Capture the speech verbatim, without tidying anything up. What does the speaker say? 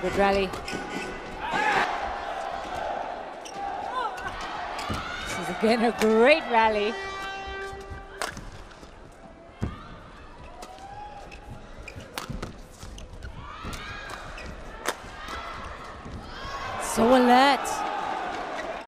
Good rally. This is again a great rally. So alert.